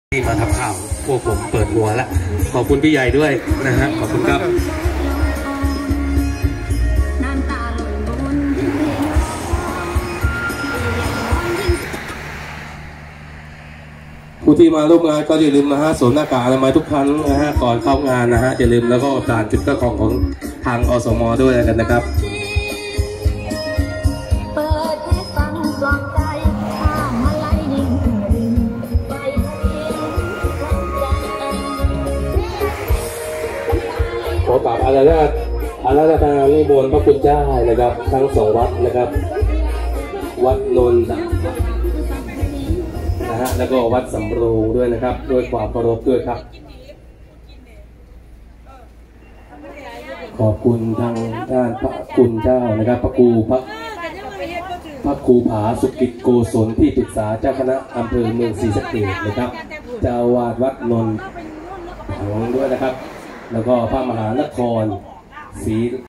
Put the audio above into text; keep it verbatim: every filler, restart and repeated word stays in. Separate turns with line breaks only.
ที่มาทำข่าวพวกผมเปิดหัวแล้วขอบคุณพี่ใหญ่ด้วยนะฮะขอบคุณครับผู้ที่มาร่วมงานก็อย่าลืมนะฮะสวมหน้ากากอนามัยทุกครั้งนะฮะก่อนเข้างานนะฮะอย่าลืมแล้วก็การจุดกระของของทางอสมด้วยกันนะครับขอกราบอาราธนาอาราธนานิมนต์พระคุณเจ้านะครับทั้งสองวัดนะครับวัดนนท์นะฮะแล้วก็วัดสำโรงด้วยนะครับด้วยความเคารพด้วยครับขอบคุณทางด้านพระคุณเจ้านะครับพระครูพระพระครูผาสุกิจโกศลที่ปรึกษาเจ้าคณะอำเภอเมืองศรีสะเกษนะครับเจ้าวาดวัดนนท์ถังด้วยนะครับแล้วก็พระมหานครศรี